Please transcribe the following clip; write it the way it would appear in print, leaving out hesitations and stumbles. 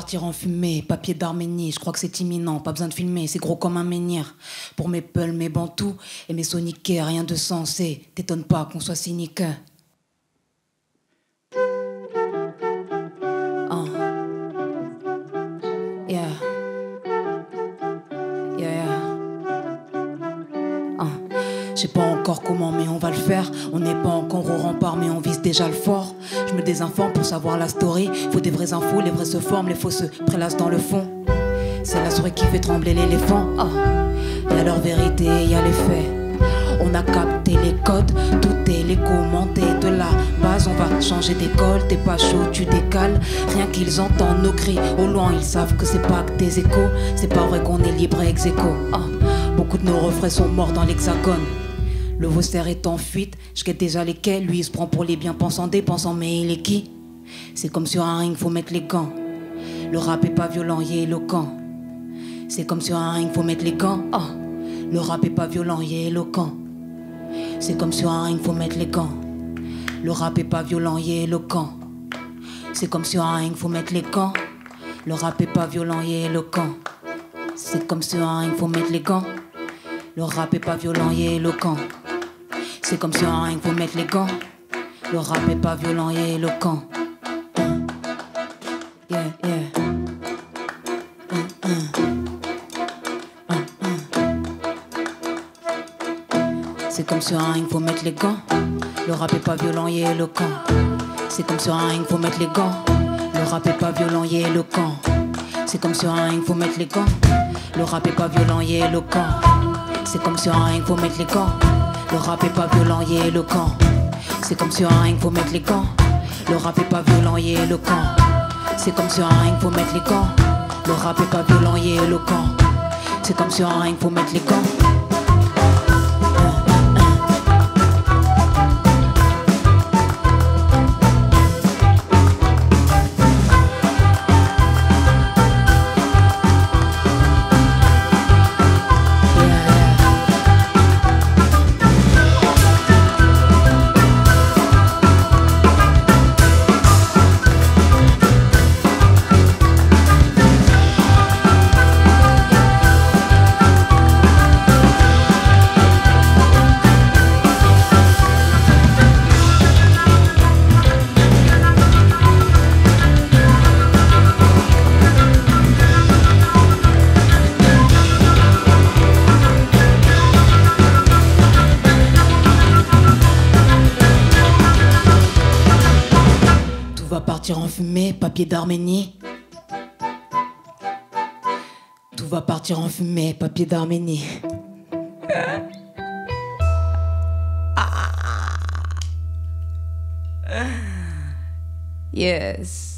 partir en fumée, papier d'Arménie, je crois que c'est imminent, pas besoin de filmer, c'est gros comme un menhir. Pour mes peuls, mes bantous et mes soniquets, rien de sensé, t'étonne pas qu'on soit cynique. Yeah. Yeah, yeah. Je sais pas encore comment mais on va le faire. On n'est pas encore au rempart mais on vise déjà le fort. Je me désinforme pour savoir la story. Faut des vraies infos, les vrais se forment, les faux se prélassent dans le fond. C'est la souris qui fait trembler l'éléphant. Y'a leur vérité, y'a les faits. On a capté les codes, tout est les commentés. De la base on va changer d'école. T'es pas chaud, tu décales. Rien qu'ils entendent nos cris au loin, ils savent que c'est pas que des échos. C'est pas vrai qu'on est libre et ex aequo. Beaucoup de nos refrains sont morts dans l'hexagone. Le Vauster est en fuite, je guette déjà les quais. Lui il se prend pour les bien-pensants, dépensants, mais il est qui? C'est comme sur un ring, faut mettre les gants. Le rap est pas violent, il est éloquent. C'est comme sur un ring, faut mettre les gants. Le rap est pas violent, il est éloquent. C'est comme sur un ring, faut mettre les gants. Le rap est pas violent, il est éloquent. C'est comme sur un ring, faut mettre les gants. Le rap est pas violent, il est éloquent. C'est comme sur un ring, faut mettre les gants. Le rap est pas violent, il est éloquent. C'est comme sur un ring, faut mettre les gants. Le rap est pas violent, il est éloquent. Yeah, yeah. C'est comme sur un ring, faut mettre les gants. Le rap est pas violent, il est éloquent. C'est comme sur un ring, faut mettre les gants. Le rap est pas violent, il est éloquent. C'est comme sur un ring, faut mettre les gants. Le rap est pas violent, il est éloquent. C'est comme sur un ring, faut mettre les gants. Le rap est pas violent, il est éloquent. C'est comme sur un ring, faut mettre les gants. Le rap est pas violent, il est éloquent. C'est comme sur un ring, faut mettre les gants. Le rap est pas violent, il est éloquent. C'est comme sur un ring, faut mettre les gants. Partir en fumée, papier d'Arménie. Tout va partir en fumée, papier d'Arménie. Yes.